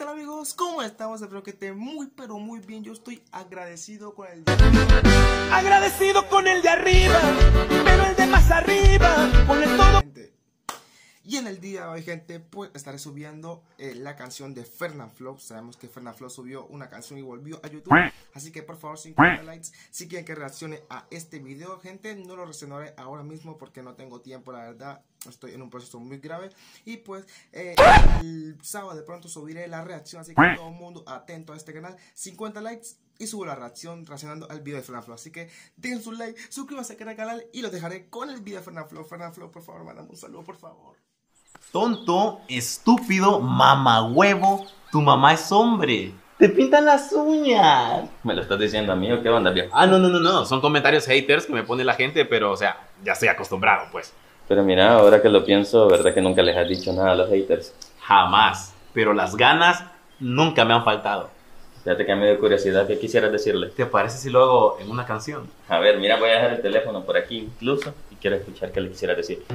tal amigos? ¿Cómo estamos? Espero que estén muy pero muy bien. Yo estoy agradecido con el agradecido con el de arriba, pero el de más arriba, ponle todo. Y en el día de hoy, gente, pues estaré subiendo la canción de Fernanfloo. Sabemos que Fernanfloo subió una canción y volvió a YouTube. Así que por favor, 50 likes si quieren que reaccione a este video, gente. No lo reaccionaré ahora mismo porque no tengo tiempo, la verdad. Estoy en un proceso muy grave. Y pues el sábado de pronto subiré la reacción. Así que todo el mundo atento a este canal. 50 likes y subo la reacción reaccionando al video de Fernanfloo. Así que dejen su like, suscríbanse al canal y los dejaré con el video de Fernanfloo. Fernanfloo, por favor, mandame un saludo, por favor. Tonto, estúpido, mamahuevo, tu mamá es hombre. Te pintan las uñas. ¿Me lo estás diciendo a mí o qué onda, viejo? Ah, no, son comentarios haters que me pone la gente, pero o sea, ya estoy acostumbrado, pues. Pero mira, ahora que lo pienso, ¿verdad que nunca les has dicho nada a los haters? Jamás, pero las ganas nunca me han faltado. Fíjate que a mí de curiosidad, ¿qué quisieras decirle? ¿Te parece si lo hago en una canción? A ver, mira, voy a dejar el teléfono por aquí incluso y quiero escuchar qué le quisieras decir.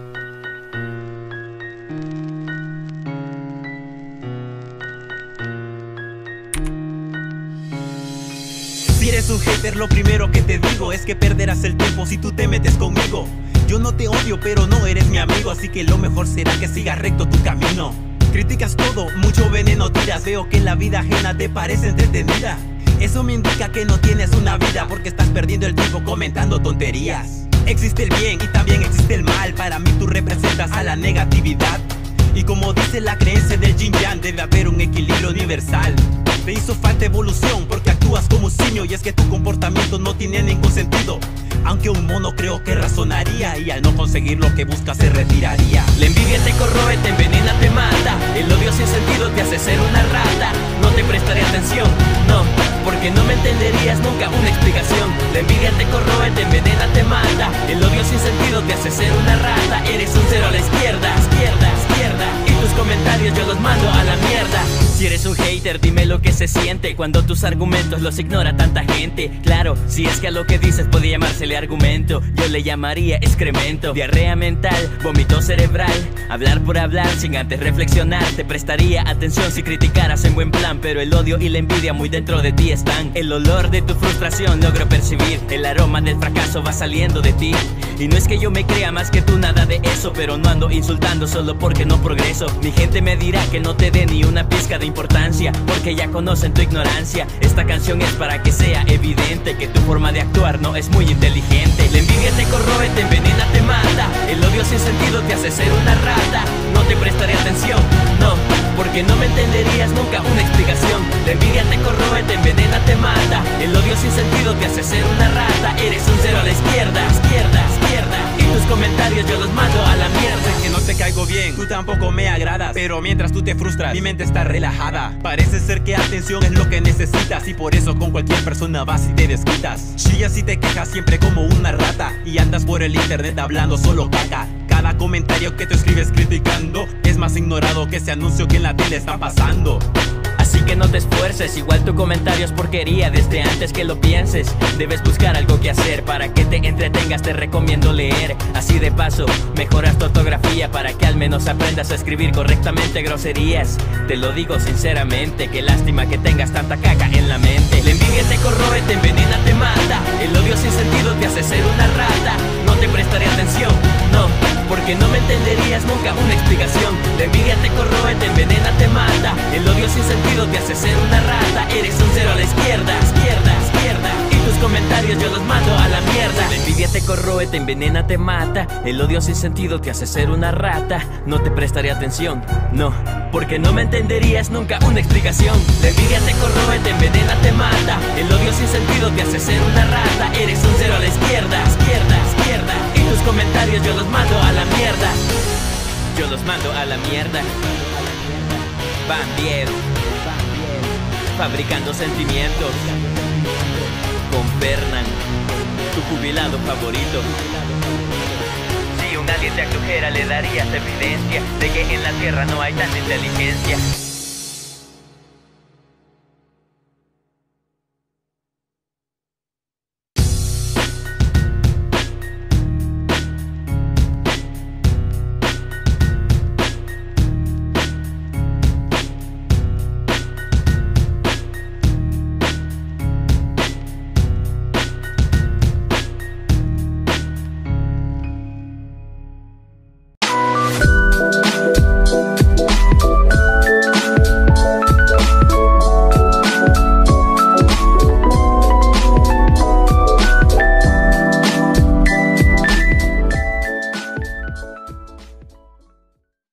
Si eres un hater, lo primero que te digo es que perderás el tiempo si tú te metes conmigo. Yo no te odio, pero no eres mi amigo, así que lo mejor será que sigas recto tu camino. Criticas todo, mucho veneno tiras, veo que la vida ajena te parece entretenida. Eso me indica que no tienes una vida porque estás perdiendo el tiempo comentando tonterías. Existe el bien y también existe el mal, para mí tú representas a la negatividad. Y como dice la creencia del Yin Yang, debe haber un equilibrio universal. Te hizo falta evolución porque actúas como un simio y es que tu comportamiento no tiene ningún sentido. Aunque un mono creo que razonaría y al no conseguir lo que busca se retiraría. La envidia te corroe, te envenena, te mata. El odio sin sentido te hace ser una rata. No te prestaré atención, no, porque no me entenderías nunca una explicación. La envidia te corroe, te envenena, te mata. El odio sin sentido te hace ser una rata. Eres un cero a la izquierda, izquierda, izquierda. Y tus comentarios yo los mando a la mierda. Si eres un hater, dime lo que se siente cuando tus argumentos los ignora tanta gente. Claro, si es que a lo que dices puede llamársele argumento, yo le llamaría excremento. Diarrea mental, vómito cerebral, hablar por hablar sin antes reflexionar. Te prestaría atención si criticaras en buen plan, pero el odio y la envidia muy dentro de ti están. El olor de tu frustración logro percibir, el aroma del fracaso va saliendo de ti. Y no es que yo me crea más que tú, nada de eso, pero no ando insultando solo porque no progreso. Mi gente me dirá que no te dé ni una pizca de importancia, porque ya conocen tu ignorancia. Esta canción es para que sea evidente que tu forma de actuar no es muy inteligente. La envidia te corroe, te envenena, te mata. El odio sin sentido te hace ser una rata. No te prestaré atención, no, porque no me entenderías nunca una explicación. La envidia te corroe, te envenena, te mata. El odio sin sentido te hace ser una rata. Eres un cero a la izquierda, izquierda, izquierda. Y tus comentarios yo los mando a la mierda. Sé que no te caigo bien, tú tampoco me agradas, pero mientras tú te frustras, mi mente está relajada. Parece ser que atención es lo que necesitas y por eso con cualquier persona vas y te desquitas. Chillas y te quejas siempre como una rata y andas por el internet hablando solo caca. Cada comentario que tú escribes criticando es más ignorado que ese anuncio que en la tele está pasando. Así que no te esfuerces, igual tu comentario es porquería desde antes que lo pienses. Debes buscar algo que hacer para que te entretengas, te recomiendo leer. Así de paso, mejoras tu ortografía para que al menos aprendas a escribir correctamente groserías. Te lo digo sinceramente, qué lástima que tengas tanta caca en la mente. La envidia te corroe, te envenena, te mata. El odio sin sentido te hace ser una rata. No te prestaré atención, no, porque no me entenderías nunca una explicación. La envidia te corroe, te envenena, te mata. El odio sin sentido te hace ser una rata. Eres un cero a la izquierda, izquierda, izquierda. Y tus comentarios yo los mando a la mierda. La envidia te corroe, te envenena, te mata. El odio sin sentido te hace ser una rata. No te prestaré atención, no, porque no me entenderías nunca una explicación. La envidia te corroe, te envenena, te mata. El odio sin sentido te hace ser una rata. Eres un cero a la izquierda, izquierda, izquierda. Y tus comentarios yo los mando a la mierda. Yo los mando a la mierda. Van bien, fabricando sentimientos con Fernan, tu jubilado favorito. Si un alien te actujera le darías evidencia de que en la tierra no hay tanta inteligencia.